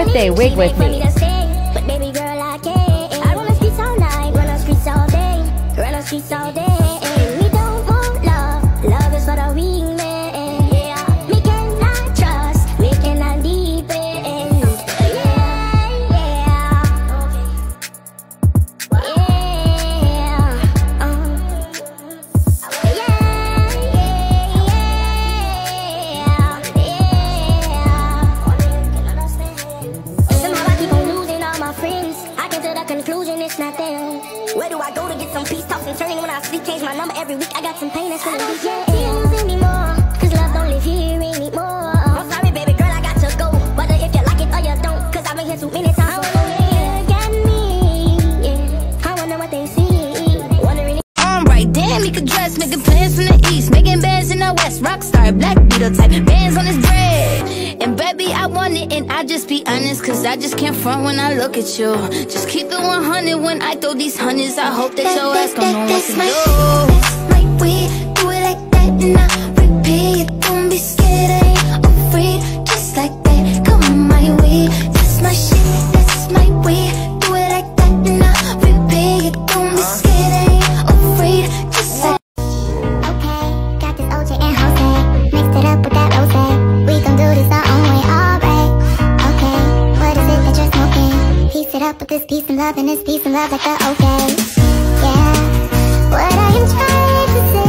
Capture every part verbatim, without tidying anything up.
birthday wig with me. But baby girl, I can't. I run the streets all night, run the streets all day, run the streets all day. We don't want love, love is for the weak man. Yeah, we cannot trust, we cannot depend. Yeah, yeah, yeah, uh, yeah, yeah. Somehow I keep on losing all my friends. I get to the conclusion it's not them. Where do I go to get some peace, toss and turn? When I sleep, change my number every week. I got some pain that's feeling weak. Yeah, feelings anymore, cause love don't live here anymore. I'm sorry, baby girl, I got to go. Whether if you like it or you don't, cause I've been here too many times. I wanna look at me, yeah. I wonder what they see. Wondering if I'm right, damn, he could dress, making plans from the east, making bands in the west, rockstar, black beetle type, bands on his bread. And baby, I want it, and I just be honest, cause I just can't front when I look at you. Just keep it one hundred when I throw these hundreds. I hope that your ass gon' know what to do. That's my way, do it like that and I repeat. Don't be scared, I ain't afraid. Just like that, come my way. That's my shit, that's my way. Do it like that and I repeat. Don't be scared, I ain't afraid. Just like okay, got this O J and Jose, mixed it up with that rose. We gon' do this our own way, alright. Okay, what is it that you're smoking? Piece it up with this peace and love and this peace and love like the okay. Yeah, what I am trying to say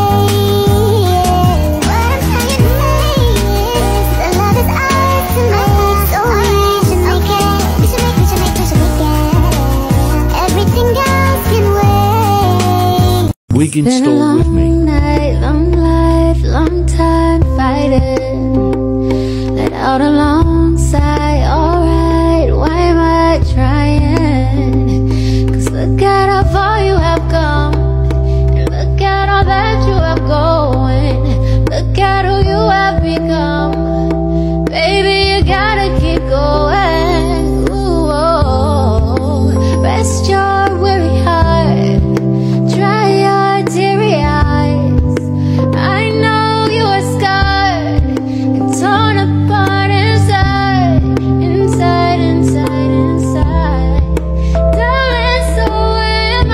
is, what I'm trying to say is, the love is ours to make, so we should make it. We should make, we should make, we should make it. Everything else can wait. We can been a store long with me. night, long life, long time fighting. Let out a long sigh, alright, why am I trying? Cause look at how far you have come, and look at all that you have going. Look at who you have become. Baby, you gotta keep going. Ooh, oh, rest your weary heart, dry your teary eyes. I know you are scarred and torn apart inside, inside, inside, inside. Darling, so am I,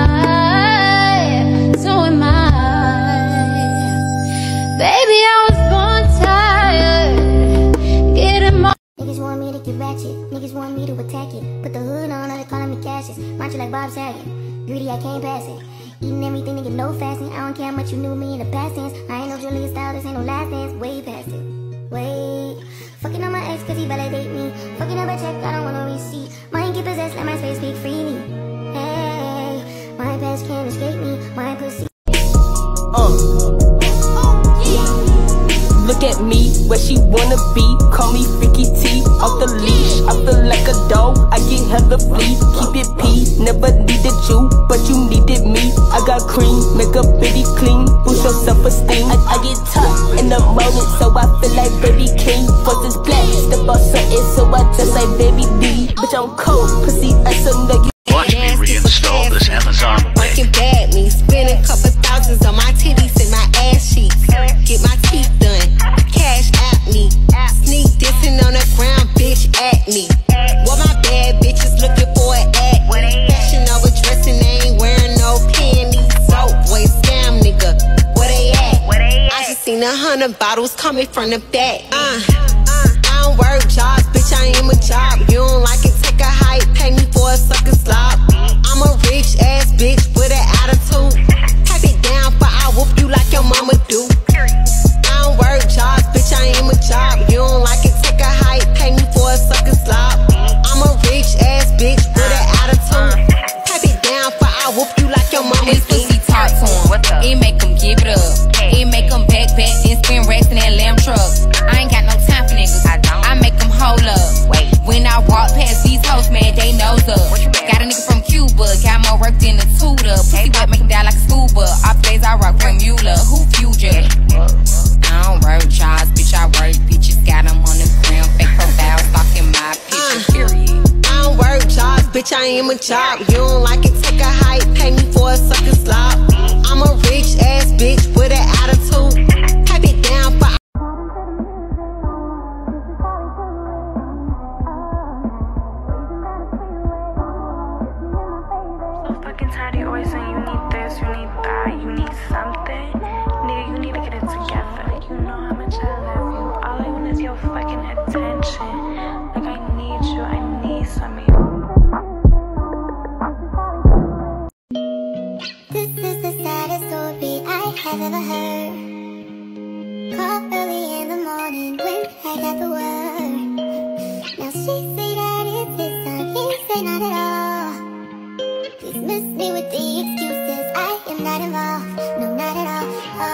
so am I. Baby, I was born tired, getting more. Niggas want me to get ratchet, niggas want me to attack it. Put the hood on, now they calling me Cassius. Macho like Bob Saget, greedy, I can't pass it. Eating everything, nigga, no fasting. I don't care how much you knew me in the past tense. I ain't no Julia style, this ain't no last dance. Way past it, wait. Fucking on my ex cause he validate me. Fucking up a check, I don't want no receipt. Mind get possessed, let my space speak freely. Hey, my past can't escape me, my pussy. Uh. Look at me, where she wanna be. Call me Freaky T, off the leash. I feel like a dog, I get hella flea. Keep it P, never needed you, but you needed me. I got cream, make a bitty clean, boost your self-esteem. I, I get tough in the moment, so I feel like baby king. First is black, step up something, so I just like baby D. Bitch, I'm cold, pussy, I so know you. Watch me reinstall this Amazon Working bad me, spend a couple thousands on my titties and my ass cheeks. Get my teeth done, cash at me. Sneak dissing on the ground, bitch at me. What my bad bitches looking for an act. Fashion over dressing, they ain't wearing no panties. So boy, scam nigga, where they at? I just seen a hundred bottles coming from the back. Uh, I don't work jobs, bitch, I am a job. You don't like it, take a hike, pay me for a sucker slop. I'm a rich ass bitch with an attitude. Type it down, but I whoop you like your mama do. I don't work jobs, bitch, I am a job. You don't like it, take a hike, pay me for a sucker slop. I'm a rich ass bitch with an attitude. Type it down, but I whoop you like your mama do. This pussy talk to him, it make him give it up. It make him back back and spin racks in that lamb truck. I ain't got no time for niggas, I make them hold up. When I walk past these hoes, man, they nose up. Got a nigga from Cuba, got more work than a tutor. Pussy wet, make him die like a scuba. Off days I rock Bermuda, who viewed ya? I don't work jobs, bitch, I work bitches. Got them on the ground, fake profile, stalking my picture, period. I don't work jobs, bitch, I am a job. You don't like it, take a hike, pay me for a sucker slop. I'm a rich ass bitch So fucking tired of you always saying you need this, you need that, you need something. Nigga, you need to get it together. You know how much I love you. All I want is your fucking attention. Like I need you, I need some of you. This is the saddest story I have ever heard. Called early in the morning when I got the word. Now she say that it's his son, he say not at all. Please miss me with the excuses, I am not involved, no not at all. Oh,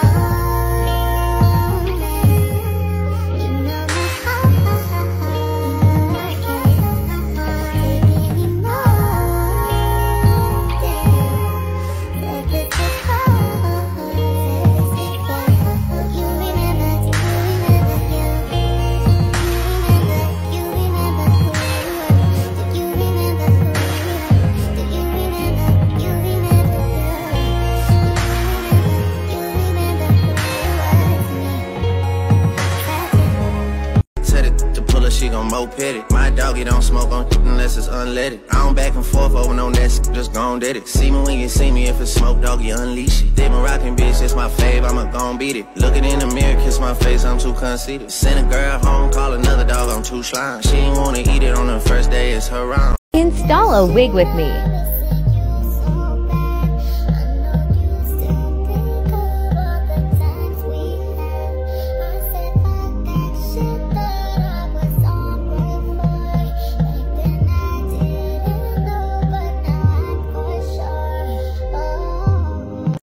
man, you know my heart can't take anymore. Damn, this is hard. You remember, do you remember you? You remember, you remember who you were? Do you remember who you were? Do you remember, you remember you? You remember, you remember who you were to me? Tell it to pull her, she gon' moped it. My doggy don't smoke on unless it's unleaded. I don't back and forth over no that shit, just gon' did it. See me when you see me, if it's smoke, doggy, unleash it. Did my rockin' bitch, it's my fave, I'ma gon' beat it. Looking in the mirror, kiss my face, I'm too conceited. Send a girl home, call another dog, I'm too slime. She ain't wanna eat it on the first day, it's her round. Install a wig with me.